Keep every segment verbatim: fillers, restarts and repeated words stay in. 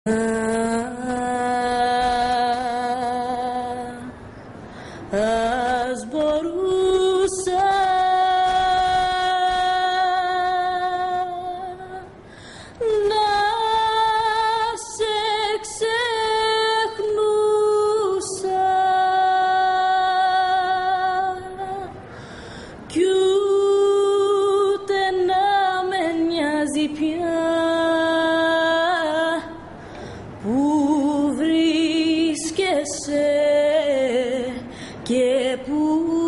Ας μπορούσα να σε ξεχνούσα κι ούτε να με νοιάζει πια που βρίσκεσαι και που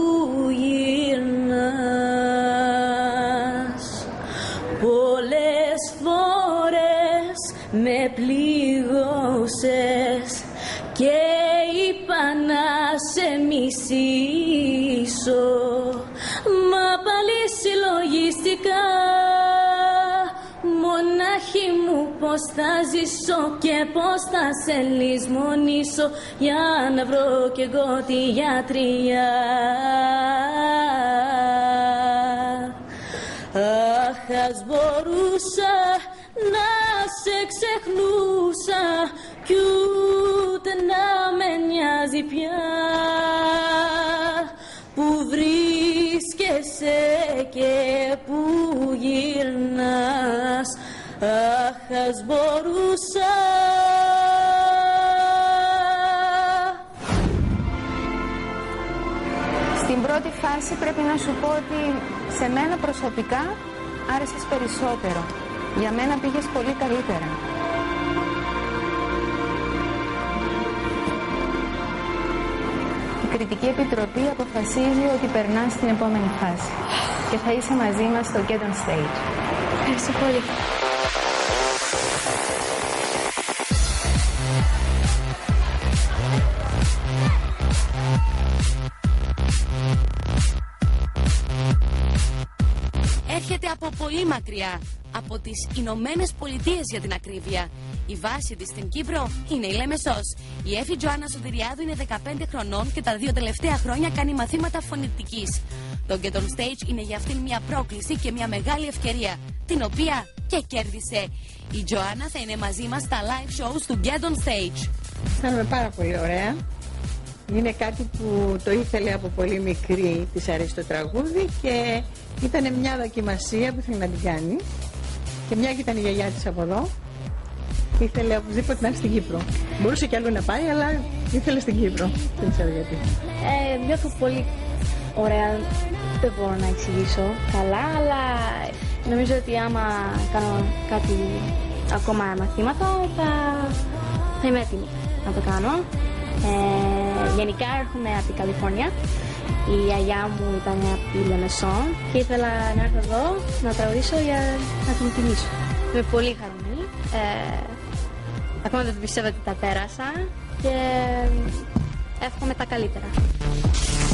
γυρνάς. Πολλές φορές με πληγώσες και είπα να σε μισήσω, μα πάλι συλλογιστικά μονάχη μου πως θα ζήσω και πως θα σε λησμονήσω για να βρω κι εγώ τη γιατριά. Αχ, ας μπορούσα να σε ξεχνούσα κι ούτε να με νοιάζει πια που βρίσκεσαι και που γυρνάς. Αχ, ας μπορούσα. Στην πρώτη φάση πρέπει να σου πω ότι σε μένα προσωπικά άρεσες περισσότερο. Για μένα πήγες πολύ καλύτερα. Η Κριτική Επιτροπή αποφασίζει ότι περνάς στην επόμενη φάση και θα είσαι μαζί μας στο Get on Stage. Ευχαριστώ πολύ. Έρχεται από πολύ μακριά, από τις Ηνωμένες Πολιτείες για την ακρίβεια. Η βάση της στην Κύπρο είναι η Λέμεσος. Η έφη Joanna Sotiriadis είναι δεκαπέντε χρονών και τα δύο τελευταία χρόνια κάνει μαθήματα φωνητικής. Το Get on Stage είναι για αυτήν μια πρόκληση και μια μεγάλη ευκαιρία, την οποία και κέρδισε. Η Joanna θα είναι μαζί μας στα live shows του Get on Stage. Αισθάνομαι πάρα πολύ ωραία. Είναι κάτι που το ήθελε από πολύ μικρή, της αρέσει το τραγούδι και ήταν μια δοκιμασία που ήθελε να την κάνει. Και μια και ήταν η γιαγιά της από εδώ, ήθελε οπωσδήποτε να έρθει στην Κύπρο. Μπορούσε κι αλλού να πάει, αλλά ήθελε στην Κύπρο. Δεν ξέρω γιατί. Ε, νιώθω πολύ ωραία. Δεν μπορώ να εξηγήσω καλά, αλλά νομίζω ότι άμα κάνω κάτι ακόμα μαθήματα θα, θα είμαι έτοιμη να το κάνω. Ε, γενικά έρχομαι από την Καλιφόρνια. Η γιαγιά μου ήταν από τη Λεμεσό και ήθελα να έρθω εδώ να τραγουδήσω για να την τιμήσω. Είμαι πολύ χαρούμενη. Ε, ακόμα δεν πιστεύω ότι τα πέρασα και εύχομαι τα καλύτερα.